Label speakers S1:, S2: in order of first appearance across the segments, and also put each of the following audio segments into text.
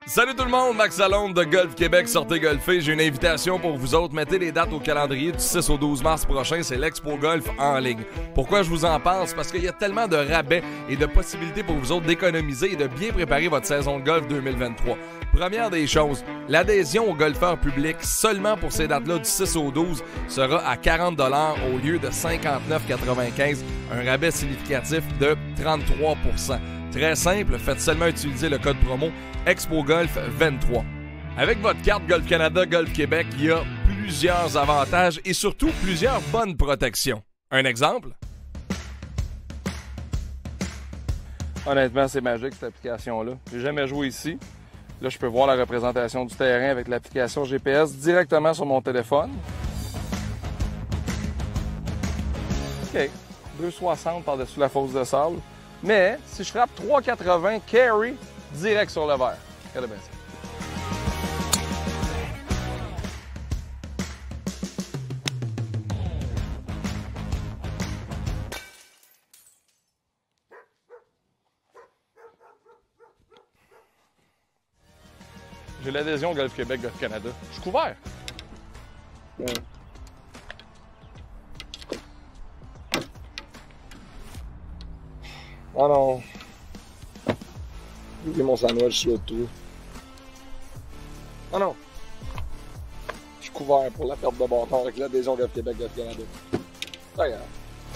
S1: Salut tout le monde, Max Lalonde de Golf Québec, sortez golfer. J'ai une invitation pour vous autres. Mettez les dates au calendrier du 6 au 12 mars prochain, c'est l'Expo Golf en ligne. Pourquoi je vous en parle? C'est parce qu'il y a tellement de rabais et de possibilités pour vous autres d'économiser et de bien préparer votre saison de golf 2023. Première des choses, l'adhésion au golfeur public seulement pour ces dates-là du 6 au 12 sera à 40$ au lieu de 59,95$, un rabais significatif de 33%. Très simple, faites seulement utiliser le code promo EXPOGOLF23. Avec votre carte Golf Canada, Golf Québec, il y a plusieurs avantages et surtout plusieurs bonnes protections. Un exemple? Honnêtement, c'est magique cette application-là. J'ai jamais joué ici. Là, je peux voir la représentation du terrain avec l'application GPS directement sur mon téléphone. OK. 2,60 par-dessus la fosse de sable. Mais si je frappe 3,80 carry direct sur le verre. Regardez bien ça. J'ai l'adhésion Golf Québec, Golf Canada. Je suis couvert. Ouais. Oh non. J'ai oublié mon sandwich sur le trou. Oh non. Je suis couvert pour la perte de bâton avec l'adhésion Golf Québec, Golf Canada. Pas grave.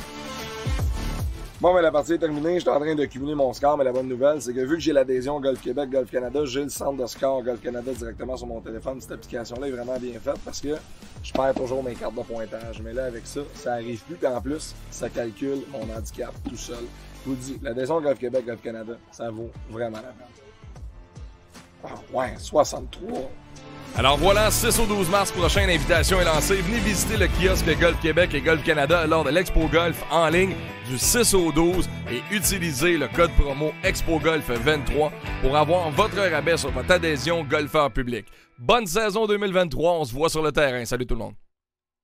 S1: Bon, mais la partie est terminée. Je suis en train de cumuler mon score, mais la bonne nouvelle, c'est que vu que j'ai l'adhésion Golf Québec, Golf Canada, j'ai le centre de score Golf Canada directement sur mon téléphone. Cette application-là est vraiment bien faite parce que je perds toujours mes cartes de pointage. Mais là, avec ça, ça arrive plus. Puis en plus, ça calcule mon handicap tout seul. Je vous le dis, l'adhésion Golf Québec, Golf Canada, ça vaut vraiment la peine. Ah ouais, 63. Alors voilà, 6 au 12 mars prochain, l'invitation est lancée. Venez visiter le kiosque Golf Québec et Golf Canada lors de l'Expo Golf en ligne du 6 au 12 et utilisez le code promo EXPOGOLF23 pour avoir votre rabais sur votre adhésion golfeur public. Bonne saison 2023, on se voit sur le terrain. Salut tout le monde.